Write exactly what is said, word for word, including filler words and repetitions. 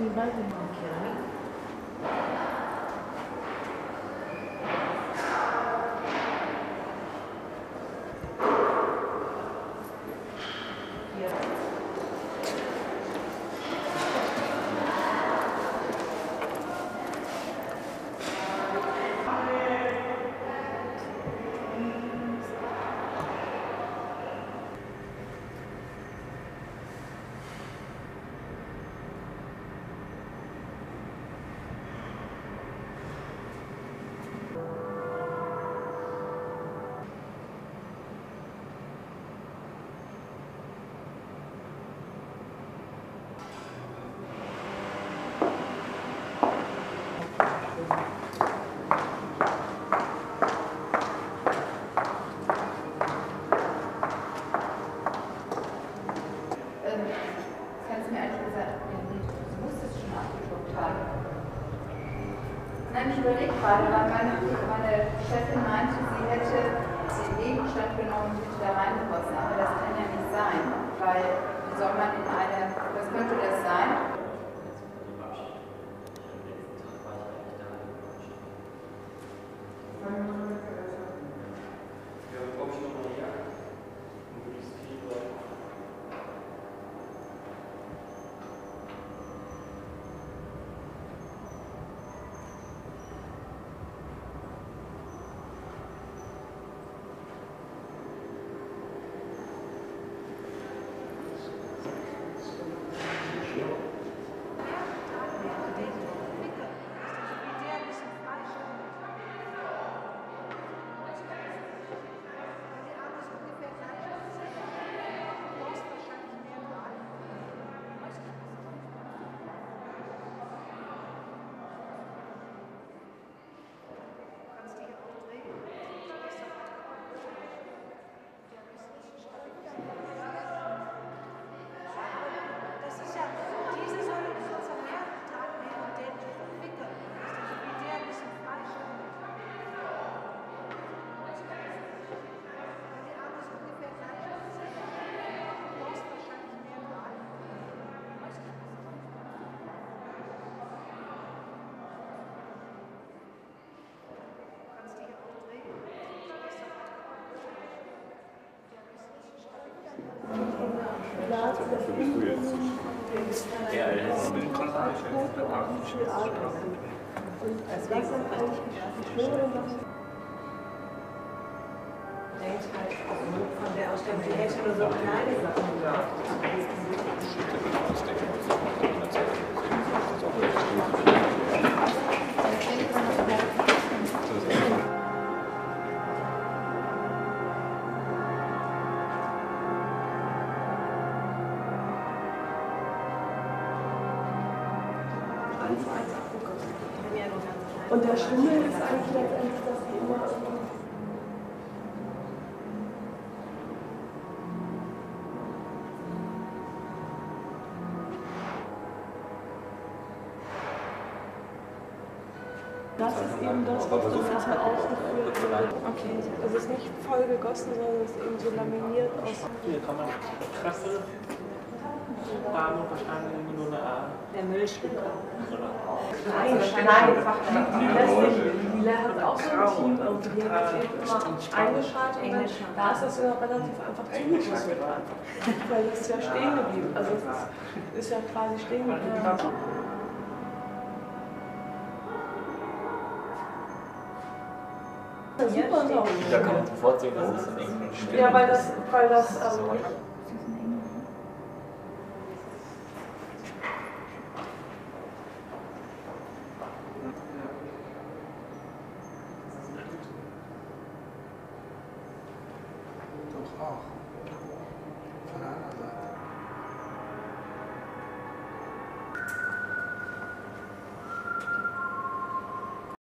die Wand machen, Keramik. Nein, ich überlege gerade, weil meine, meine Chefin meinte, sie hätte den Gegenstand genommen und hätte da reingegossen, aber das kann ja nicht sein, weil wie soll man in eine, was könnte das sein? Dafür bist du jetzt. Ja, das ist ein und das sind eigentlich die schöneren Sachen. Denkt halt von der Ausstellung, die hätte nur so kleine Sachen gemacht. Und der Schimmel ist eigentlich letztendlich, dass die immer das ist eben das, was dann nachher ausgeführt wird. Okay. Es ist nicht voll gegossen, sondern es ist eben so laminiert aus. Hier kann man krasse Rahmen wahrscheinlich nur eine Art. Der Müllschlucker. Nein, nein, die hat auch so ein Team irgendwie, die haben jetzt eben immer eingeschaltet und da ist das ja relativ einfach zugeschüsselt einfach. Weil das ist ja stehen geblieben, also es ist, ist ja quasi stehen geblieben. Ja, super sauber. Da kann man sofort sehen, dass es in Englisch steht. Ja, weil das, weil das, ähm, Doch auch.